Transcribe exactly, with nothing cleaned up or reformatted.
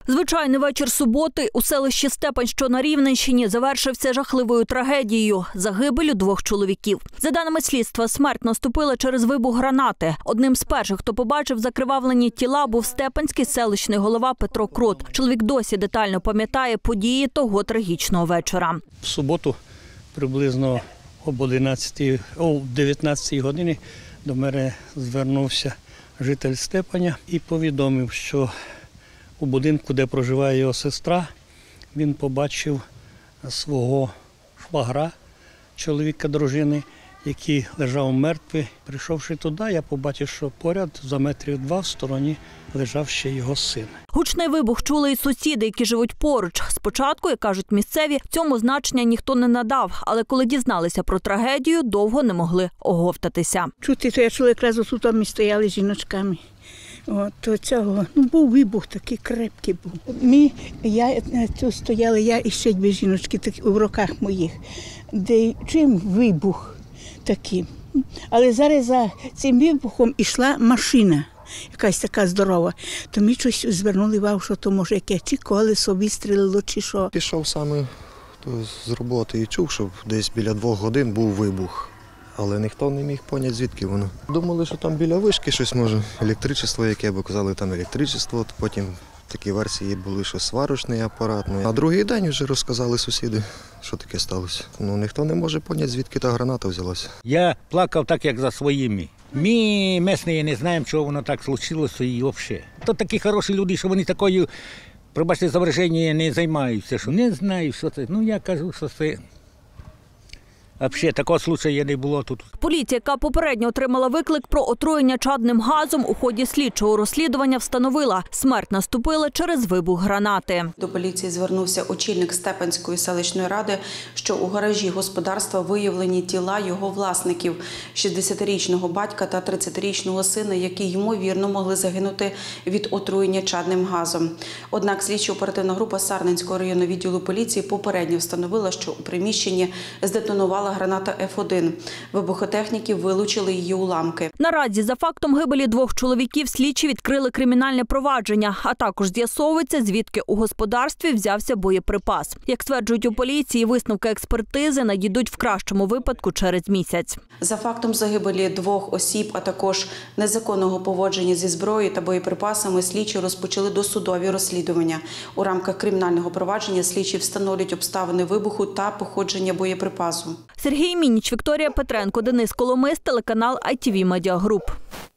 Звичайний вечір суботи у селищі Степань, що на Рівненщині, завершився жахливою трагедією – загибеллю двох чоловіків. За даними слідства, смерть наступила через вибух гранати. Одним з перших, хто побачив закривавлені тіла, був степанський селищний голова Петро Крут. Чоловік досі детально пам'ятає події того трагічного вечора. В суботу приблизно об одинадцятій, о дев'ятнадцятій годині до мене звернувся житель Степаня і повідомив, що у будинку, де проживає його сестра, він побачив свого швагра, чоловіка дружини, який лежав мертвий. Прийшовши туди, я побачив, що поряд, за метрів два в стороні, лежав ще його син. Гучний вибух чули й сусіди, які живуть поруч. Спочатку, як кажуть місцеві, цьому значення ніхто не надав, але коли дізналися про трагедію, довго не могли оговтатися. Чути, то я чула, якраз отут ми стояли з жіночками. От, то цього, ну, був вибух такий крепкий був. Ми, я тут стояла, я і ще дві жіночки такі, в руках моїх, де чим вибух такий. Але зараз за цим вибухом йшла машина, якась така здорова. То ми щось звернули увагу, що то може яке, чи колесо вистрілило, чи що. Пішов саме з роботи і чув, що десь біля двох годин був вибух. Але ніхто не міг поняти, звідки воно. Думали, що там біля вишки щось може, електричество яке, бо казали, там електричество. Потім такі версії були, що сварочний апарат. А другий день вже розказали сусіди, що таке сталося. Ну, ніхто не може поняти, звідки та граната взялася. Я плакав так, як за своїми. Ми, місцеві, не знаємо, чого воно так случилося і взагалі. То такі хороші люди, що вони такою, пробачте за враження, не займаються. Що не знаю, що це. Ну, я кажу, що це... Взагалі, такого случаю не було тут. Поліція, яка попередньо отримала виклик про отруєння чадним газом, у ході слідчого розслідування встановила – смерть наступила через вибух гранати. До поліції звернувся очільник Степанської селищної ради, що у гаражі господарства виявлені тіла його власників – шістдесятирічного батька та тридцятирічного сина, які, ймовірно, могли загинути від отруєння чадним газом. Однак слідчо-оперативна група Сарненського районного відділу поліції попередньо встановила, що у приміщенні здетонувала граната еф один. Вибухотехніки вилучили її уламки. Наразі за фактом гибелі двох чоловіків слідчі відкрили кримінальне провадження, а також з'ясовується, звідки у господарстві взявся боєприпас. Як стверджують у поліції, висновки експертизи надійдуть в кращому випадку через місяць. За фактом загибелі двох осіб, а також незаконного поводження зі зброєю та боєприпасами, слідчі розпочали досудові розслідування. У рамках кримінального провадження слідчі встановлюють обставини вибуху та походження боєприпасу. Сергій Мініч, Вікторія Петренко, Денис Коломис, телеканал ай ті ві Медіа Груп.